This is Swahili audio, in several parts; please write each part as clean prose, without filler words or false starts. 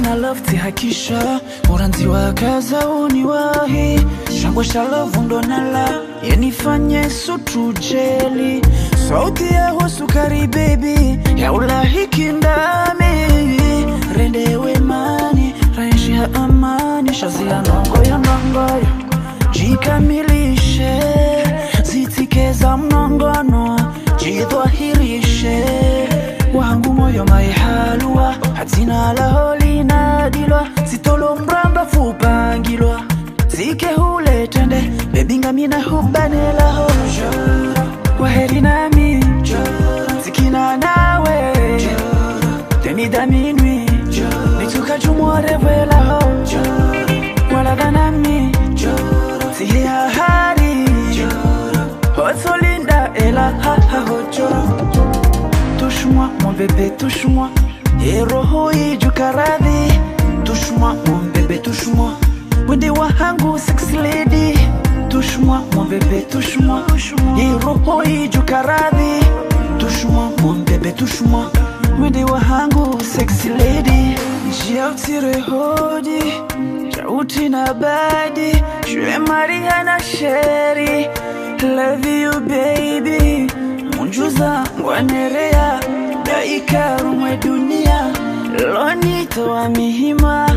na love tihakisha Uranzi wakaza uniwahi Shangwa shalovu ndo nala Yenifanye sutu jeli Sauti ya wasukari baby Ya ulahiki ndami Rendewe mani Raishi ya amani Shazia nongo ya nongo Jikamilishe Zitikeza mnongono Jidwahirishe Wangu moyo maihalua Hatina la holi nadilwa Sitolo mramba fupangilwa Zike hule tende Bebinga mina hubanela hojo Waheri nami Zikina nawe Tenida minui Nituka jumore vela hojo Wala danami Sihia hari Hosolinda ela ha ha hojo Touche-moi, mon bébé, touche-moi. Et roho ijukaradhi. Touche-moi, mon bébé, touche-moi. Wende wahangu sexy lady. Touche-moi, mon bébé, touche-moi. Et roho ijukaradhi. Touche-moi, mon bébé, touche-moi. Wende wahangu sexy lady. Jiautire hodi. Jauti na badi. Je vais marier na chérie. Love you, baby. Munjuza ngwanerea Daikaru mwe dunia Lonito wa mihima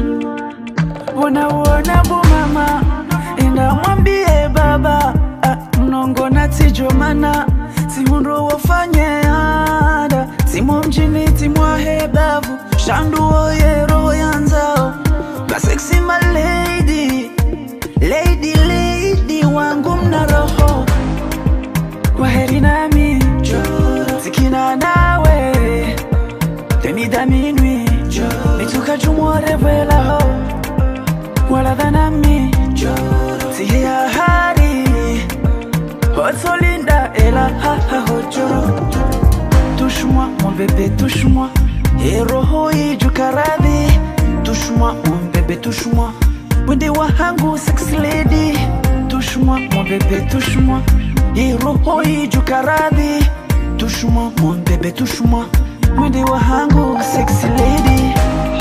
Wona bu mama Inda mwambie baba Mnongo na tijomana Timunro wafanye ada Timo mjini timwa hebavu Shandu oye roho yanzao Ka sexy my lady Lady, lady wangu mna roho Waheri nami Zikina nawe Tenida minui Nituka jumore vela ho Wala danami Sihia hari Hosolinda ela ha ha hojo Touche-moi mon bébé touche-moi Et roho ijukaradhi Touche-moi mon bébé touche-moi Wende wahangu sexy lady Touche-moi mon bébé touche-moi Et roho ijukaradhi Touche-moi mon bébé touche-moi Wende wahangu sexy lady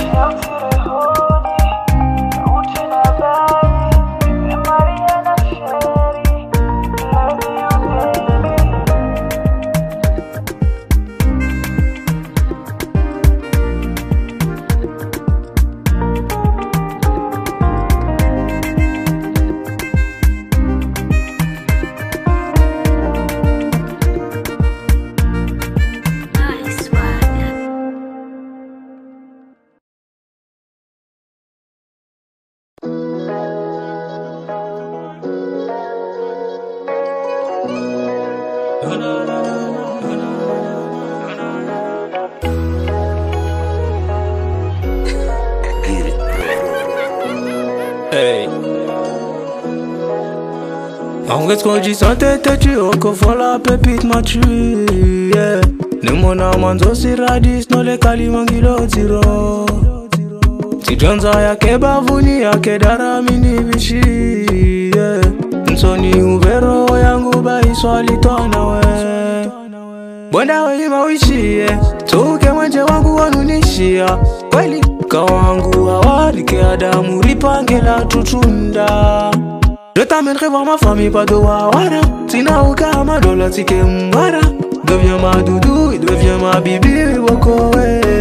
Qu'est-ce qu'on dit sans tête tu encore faut la pépite mature yeah. Ne mona manzo siradis no le kalimangilo tiro Tijanza yake bavuni yake daramini bishi yeah. Nsoni uvero yangu baiswali tonawe Bwenda weli mawishi yeah. Tuke mwenje wangu wanunishia Kweli kawangu hawarike adamu ripangela tutunda Je t'amènerai voir ma famille, pas de wawara Tina uka madola tike mbara Deviens ma doudou, deviens ma bibi woko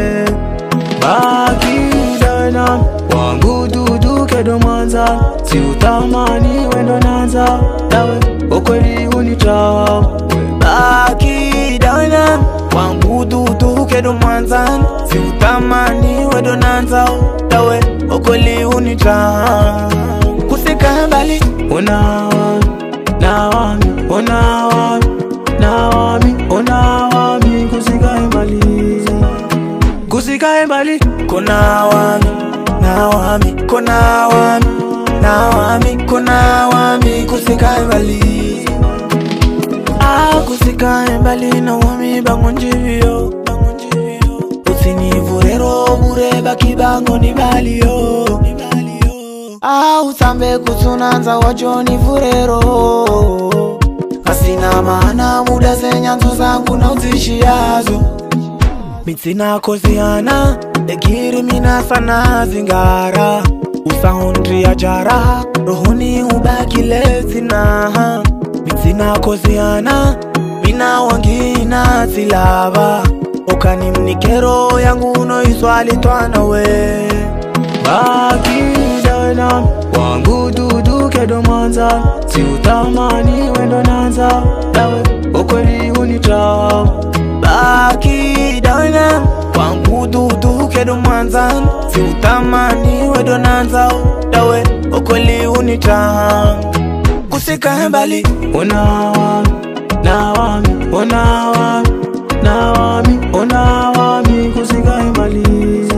Baki dana Wangu dudu kedo manza Si utamani wendo nanza Dawe, okweli unita Baki dana Wangu dudu kedo manza Si utamani wendo nanza Dawe, okweli unita Kusika mbali Unawami, nawami, unawami, nawami, unawami Kusika mbali Kusika mbali Kunawami, nawami, kunawami, nawami, kunawami Kusika mbali Kusika mbali nawami bangonjivyo Usinivurero bure baki bango ni bali yo Usambe kutunanza wajoni vurero Asina maana muda zenyanzo zangu na uzishi yazo Mitsina koziana egiri mina sana zingara usahondri ajara rohoni ubaki letina. Mitsina koziana mina wangina silava okani mnikero yangu no iswali twana we baki daina wangu dudu kedo manza si utamani wendo nanza dawe okweli unita baki daina wangu dudu kedo manza si utamani wendo nanza dawe okweli unita kusika mbali unawami nawami unawami nawami unawami kusika mbali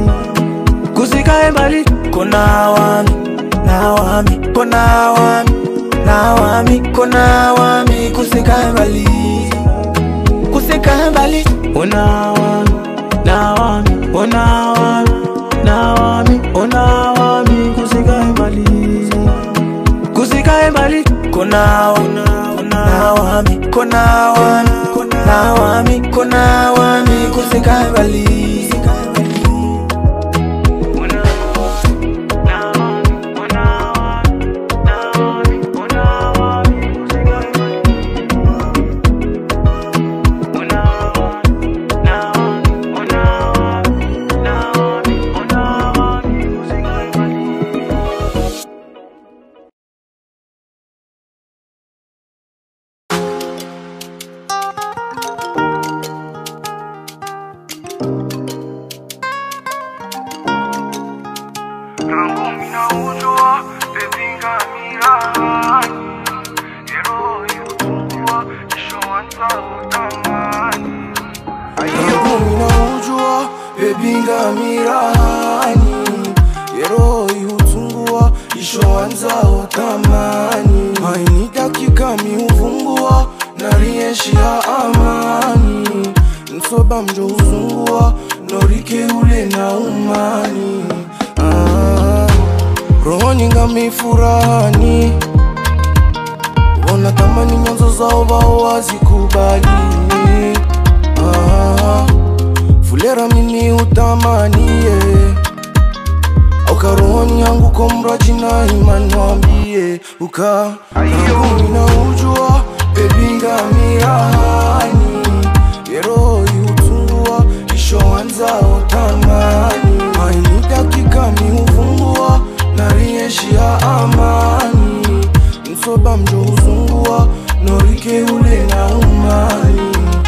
kunawami nawami kunawami nawami kunawami kusika mbali unawami nawami unawami nawami unawami kusika mbali kunawami nawami kunawami nawami kunawami kusika mbali Fulera mini utamanie Aukaroni yangu komra jina imani wambie Uka na ujua bebinga mirahani Yero yutungua isho wanza otamani Haini dakika mi ufungua narieshi ya amani Msoba mjo uzungua norike ule na umani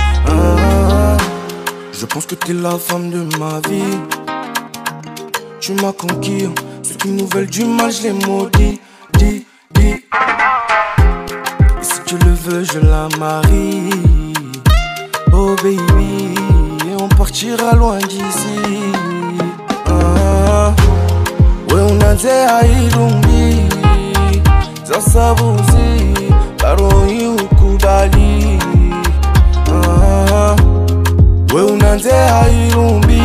Je pense que t'es la femme de ma vie. Tu m'as conquis. Ceux qui nous veulent du mal, je les maudis. Dis. Et si tu le veux, je la marie. Oh baby, et on partira loin d'ici. Ouais, on a des haïrumbi. Zasabuzi, Baroi ou Kubali. We unanze hairumbi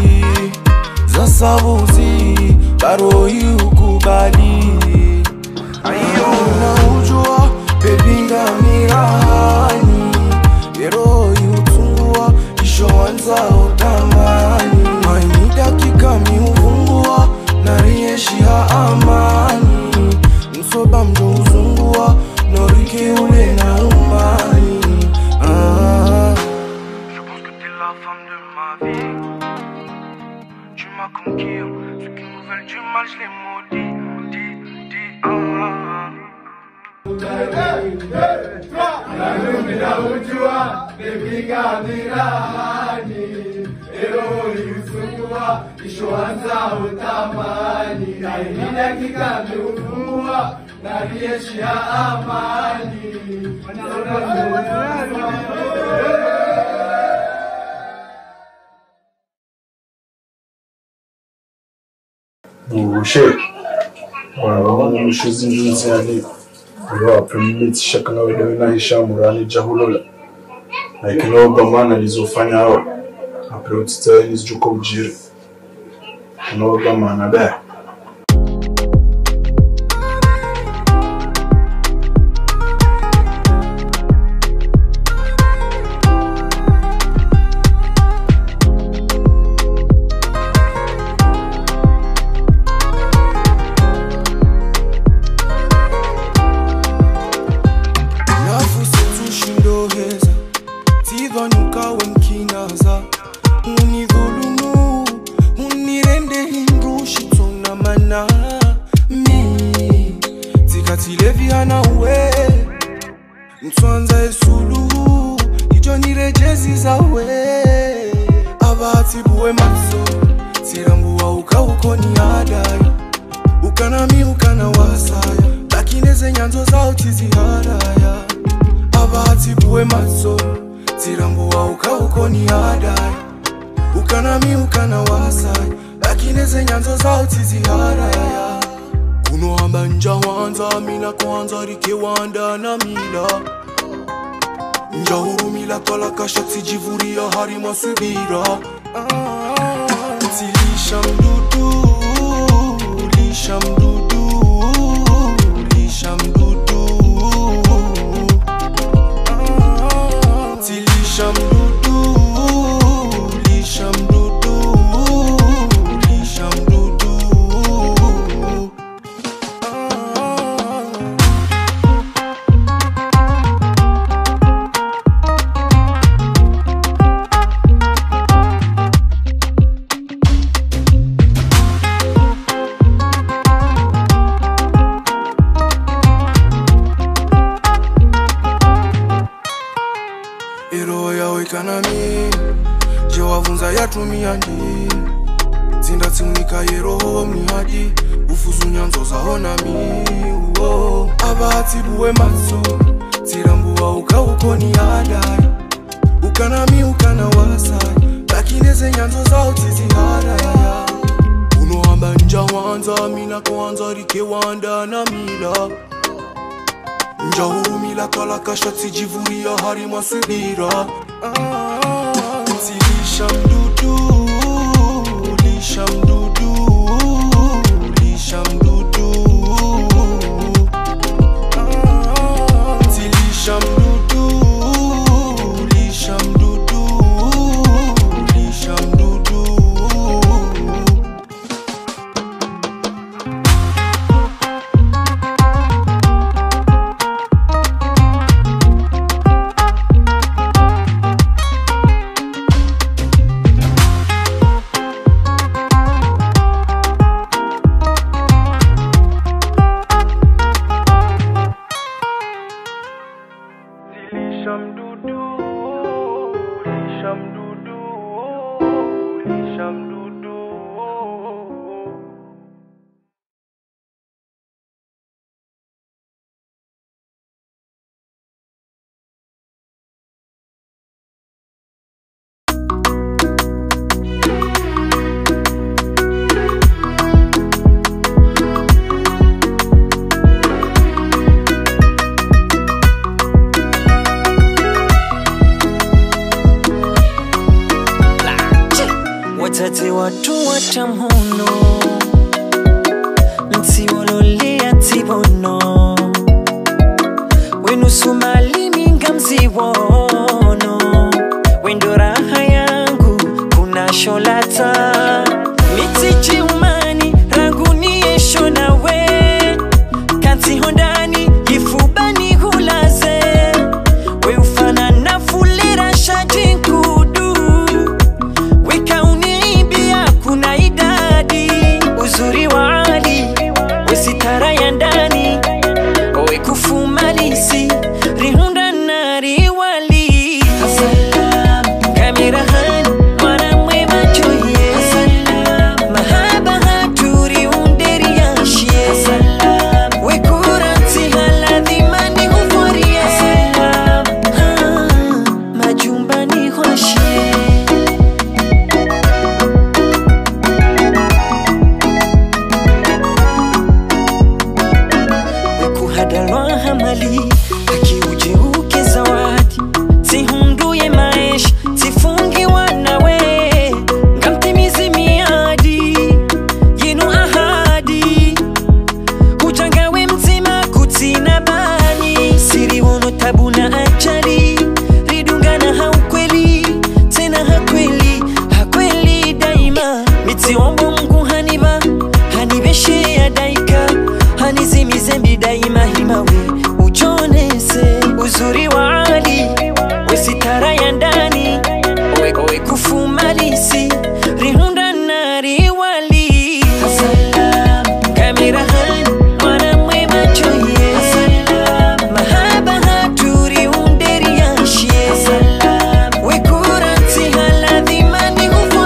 Zasabuzi Baroi ukubali Ayo unaujua Bebinga mirahani Yero yutungua Isho wanza otamani Maini dakika mi ufungua Narieshi ha amani Msoba mjo uzungua Norike ule na umani Tu m'as conquis, ceux qui nous veulent du mal, je les maudis. Shit. Well, she's in the permit shaka na wewe na hishamurani jahulola. Na kilo gamana nilizofanya hao. Approach tell is juko ujiri. No gamana ba. abati buwe matso tirambua ukawukoni adai ukanami ukana wasaya lakineze nyanzo zao tiziharaya abati buwe matso tirambua ukawukoni adai ukanami ukana wasaya lakineze nyanzo zao tiziharaya kuno hamba nja wanza mina kwanza rike wanda na mila nja hurumila kala kasha tijivuria hari masubira tilisha mdudu lisha mdudu lisha mdudu tilisha mdudu lisha mdudu lisha mdudu Kanami jewavunza yatumia ndi zinda tsiunika yeroho mihadi ufuzu nyanzo zaona mi abati buwe matso tirambua ukawukoni adai ukanami ukana wasai lakineze nyanzo zao tiziharaya unohamba nja wanza mina kwanza rike wanda na mila nja hurumila kala kasha tijivuria hari masubira tilisha mdudu lisha mdudu lisha mdudu tilisha mdudu lisha mdudu lisha mdudu Watate watu watamuno mtiwololea tibono wenusumali minga mziwono wendo raha yangu kuna sholata mitichi umani ranguni esho nawe kanti hondani ifubani hulaze we ufana na fulera shajinkudu kuna idadi uzuri wa ali wesitara ya ndani owe kufumalisi rihunda na riwali salam kamera hani mwana mwe machoye salam mahaba haturi underi yashie salam wekurati haladhi mani huforie salam majumbani hoshie hadalwa hamali akiuje uke zawadi tihunduye maisha tifungi wanawe ngamtimizi miadi yinu ahadi hujangawe mzima kutina bani siri wono tabu na ajali ridungana haukweli tena hakweli daima mitiombo Mungu haniba hanibeshe ya daika hanizimize daima himawe ujonese uzuri wa ali wesitara ya ndani owe kufumalisi rihunda na riwali salam kamera hani mwana mwe machoye salam mahaba haturi underi yashie salam wekurati haladhi mani hufu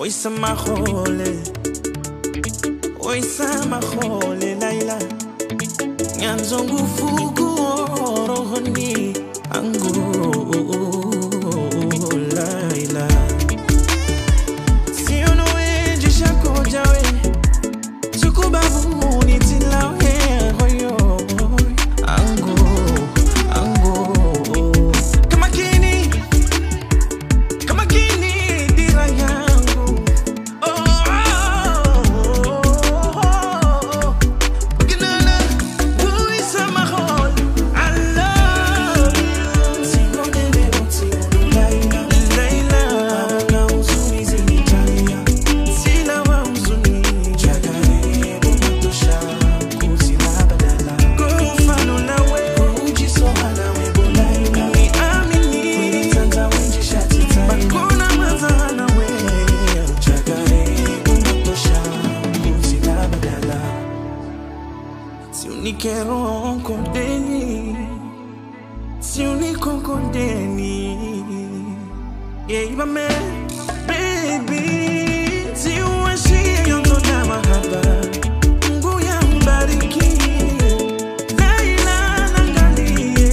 Oi samahole, oi samahole Laila. Nyanzongu fugu rohoni angu Laila. Si ono eji shako jawe, sukubabu ni tilawe hoyo angu. Kama kini dira yangu. Si unico condeni, yeah, my man, baby. Si uashi yonto na mahaba, Mungu ya mbariki. Laila nangalie,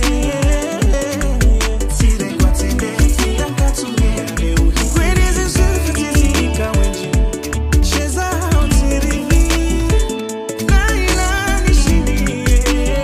si de kwa tende, si yankatumia leo. Kweli zisufu tizika wenji, sheza utirivi. Laila nishindie.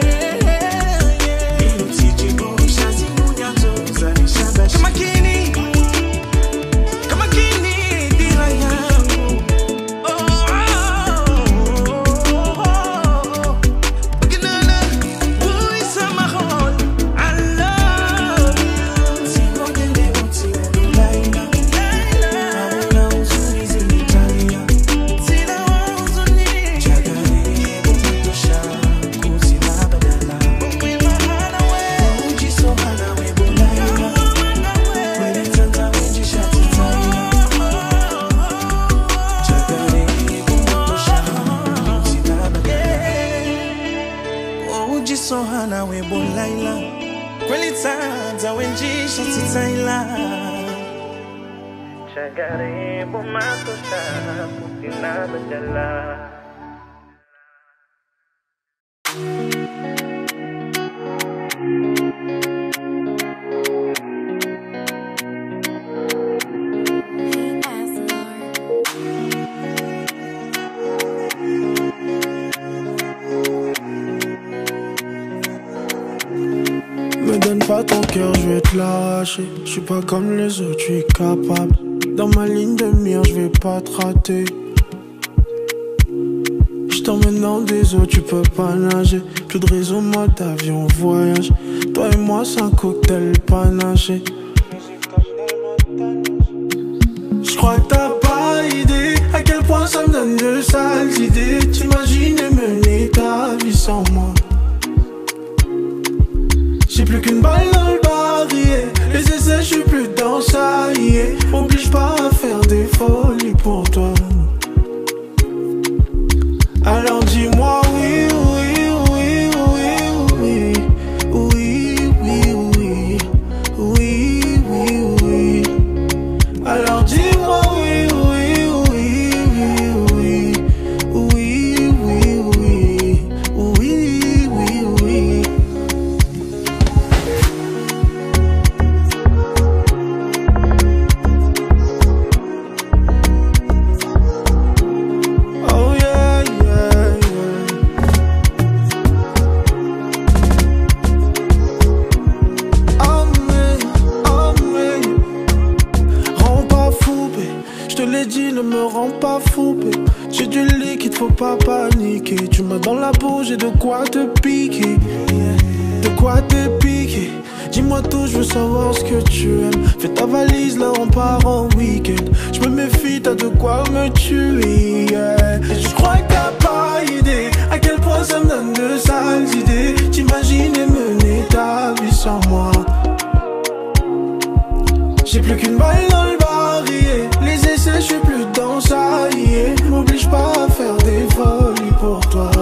Sohana we bon Laila, kweli tanza wenjisha titaila. Chagare bumato sana putina bajala. Me donne pas ton cœur, je vais te lâcher. Je suis pas comme les autres, je suis capable. Dans ma ligne de mire, je vais pas te rater. Je t'emmène dans des eaux, tu peux pas nager. Plus de réseau, mode avion, voyage. Toi et moi, c'est un cocktail panaché. Je crois que t'as pas idée à quel point ça me donne de sales idées. T'imagines mener ta vie sans moi. J'ai plus qu'une balle dans le barillet. Les essais, je suis plus dans ça, yeah. M'oblige pas à faire des folies pour toi. Alors dis-moi oui, oui, oui, oui, oui. Oui, oui, oui. Oui, oui, oui. Alors dis-moi oui, oui, oui, oui, oui. Oui, oui, oui. Oui, oui, oui. Ne me rends pas fou, babe. J'ai du liquide, faut pas paniquer. Tu m'as dans la peau, j'ai de quoi te piquer, de quoi te piquer. Dis-moi tout, je veux savoir ce que tu aimes. Fais ta valise, là on part en week-end. Je me méfie, t'as de quoi me tuer, yeah. Et je crois que t'as pas idée à quel point ça me donne de sales idées. T'imagines mener ta vie sans moi. J'ai plus qu'une balle dans le barillet. Les essais, je suis plus dans ça, yeah. M'oblige pas à faire des folies pour toi.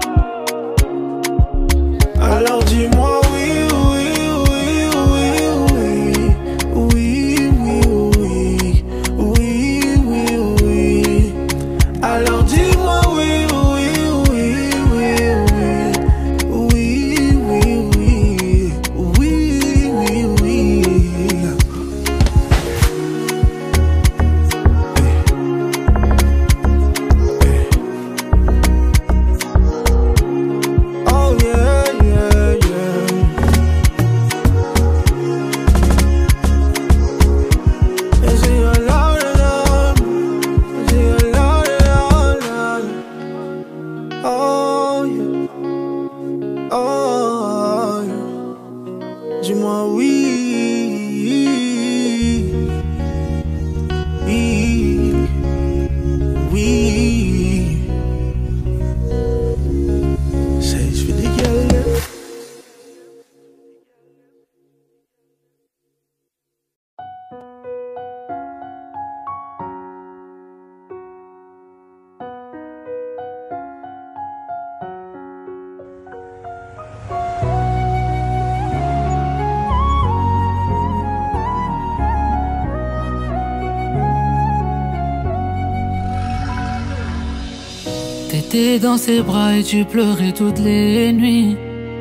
Alors dis-moi oui, oui, oui, oui, oui. Oui, oui, oui. Oui, oui, oui. T'étais dans ses bras et tu pleurais toutes les nuits.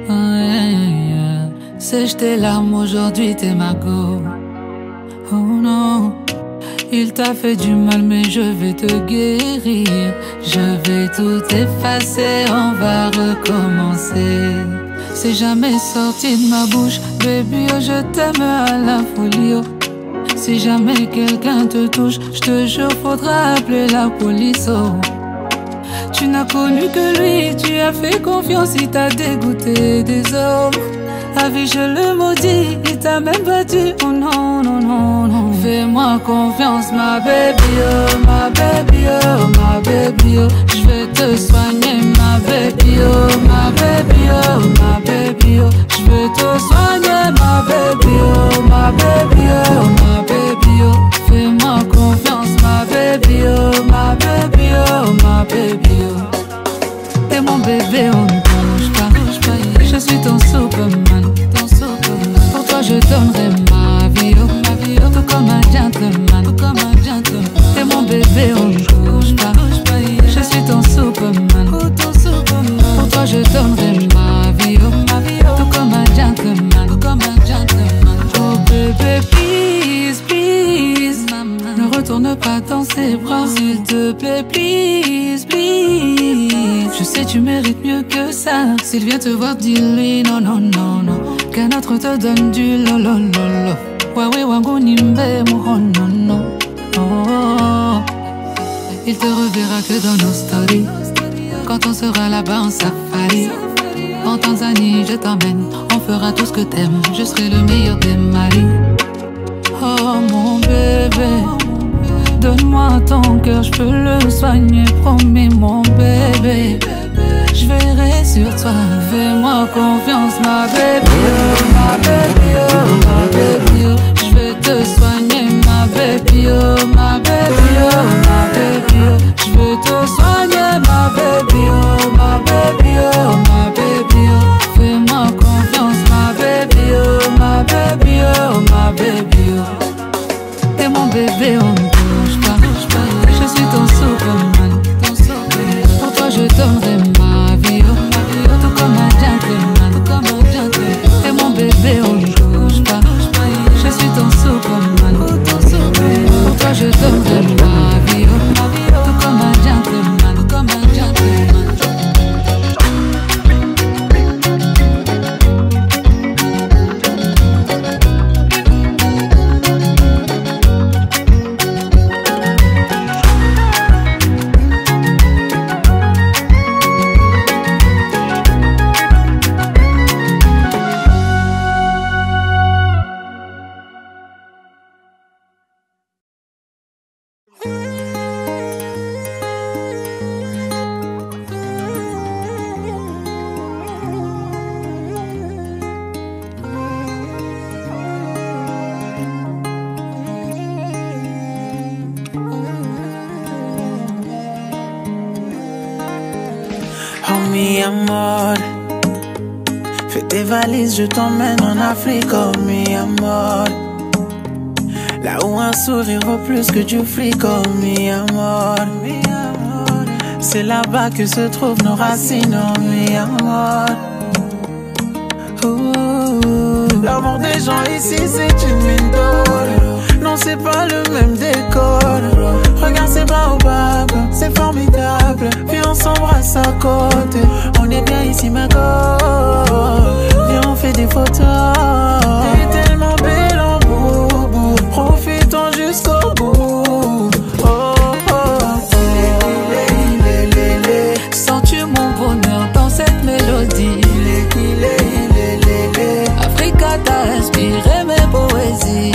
Sèche tes larmes, aujourd'hui t'es ma go. Oh non, il t'a fait du mal mais je vais te guérir. Je vais tout effacer, on va recommencer. C'est jamais sorti de ma bouche, baby oh je t'aime à la folie oh. Si jamais quelqu'un te touche, je te jure faudra appeler la police oh. Tu n'as connu que lui, tu as fait confiance, il t'a dégoûté des hommes. À vie je le maudis, il t'a même battu, oh non, non, non, non. Fais-moi confiance ma baby oh, ma baby oh, ma baby oh. Je vais te soigner ma baby oh, ma baby oh, ma baby oh. Je veux te soigner ma baby oh, ma baby oh, ma baby oh. Fais-moi confiance ma baby oh, ma baby oh, ma baby oh. T'es mon bébé, on ne bouge pas. Je suis ton Superman, ton Superman. Pour toi je donnerai ma vie, oh, tout comme un gentleman, tout comme un gentleman. T'es mon bébé, on ne bouge pas. Je suis ton Superman, ton Superman. Pour toi je donnerai ma vie, oh, tout comme un gentleman, tout comme un gentleman. Oh bébé, please, please, ne retourne pas dans ses bras, s'il te plaît, please, please. Je sais tu mérites mieux que ça. S'il vient te voir, dis-lui non, non, non, non. Qu'un autre te donne du lolololo. Waouh, wangu nimbe oh non, non. Oh. Il te reverra que dans nos stories. Quand on sera là-bas en safari. En Tanzanie, je t'emmène. On fera tout ce que t'aimes. Je serai le meilleur des maris. Oh mon bébé, donne-moi ton cœur, je peux le soigner, promis mon bébé. Je veillerai sur toi, fais-moi confiance ma baby oh, ma baby oh, ma baby oh. Je vais te soigner ma baby oh, ma baby oh, ma baby oh. Je veux te soigner ma baby oh, ma baby oh, ma baby oh. Fais-moi confiance ma baby oh, ma baby oh, ma baby oh. T'es mon bébé, on ne bouge pas. Je suis ton Superman, ton Superman. Pour toi je donnerai ma vie, oh, tout comme un gentleman, tout comme un gentleman. T'es mon bébé, on ne bouge pas. Je suis ton Superman, ton Superman. Pour toi je donnerai ma vie, oh, tout comme un gentleman, tout comme un gentleman. Mi amor, fais tes valises, je t'emmène en Afrique, oh mi amor. Là où un sourire vaut plus que du fric, oh mi amor. C'est là-bas que se trouvent nos racines, oh mi amor. L'amour des gens ici c'est une mine d'or. Non c'est pas le même décor. Regarde ces baobabs, c'est formidable. Viens on s'embrasse à côté. On est bien ici ma go. Viens on fait des photos. T'es tellement belle en boubou. Profitons jusqu'au bout. Oh oh. Sens-tu mon bonheur dans cette mélodie? Africa t'a inspiré mes poésies.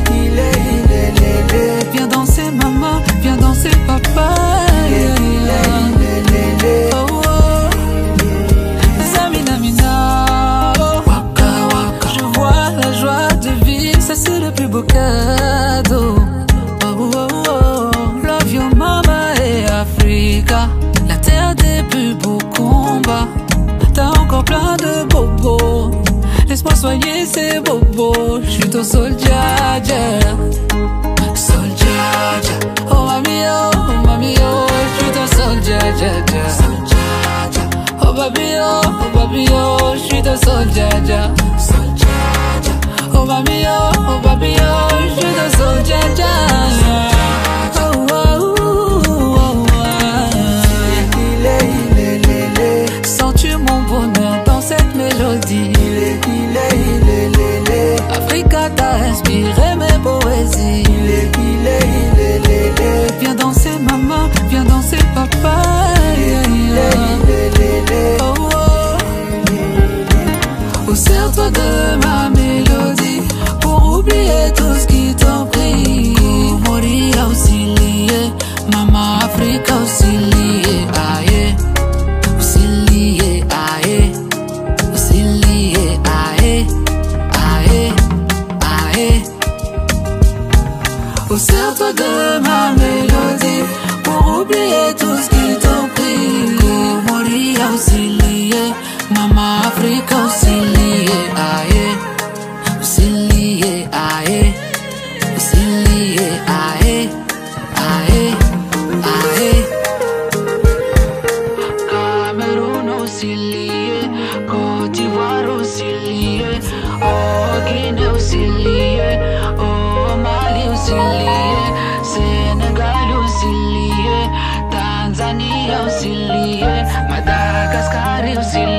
Viens danser maman, viens danser papa. Oh oh, Zamina Mina, oh. Waka waka. Je vois la joie de vivre, ça c'est le plus beau cadeau. Oh oh oh, love your mama et Africa, la terre des plus beaux combats. T'as encore plein de bobos, laisse-moi soigner ces bobos. Je suis ton soldier. Oh mami oh, je suis ton soldier. babio, je suis de Soljaja. Oh babio, je suis de Soljaja. Sens-tu mon bonheur dans cette mélodie? Africa t'a inspiré mes poésies. Viens danser maman, viens danser papa. Oh, sers-toi de ma mélodie pour oublier tout ce qui t'en prie. Moria aussi lié, maman Africa aussi lié, aïe. Aussi lié, aïe. Aussi lié, aïe. Aïe, aïe. Oh, sers-toi de ma mélodie pour oublier tout ce qui t'en prie. Moria aussi lié, maman Africa aussi lié, aïe. Aussi lié, aïe. Aussi lié, aïe. Aïe, aïe. Cameroun aussi lié, Côte d'Ivoire aussi lié, oh Guinée aussi lié, oh Mali aussi lié, Sénégal aussi lié, Tanzanie aussi lié, Madagascar aussi lié.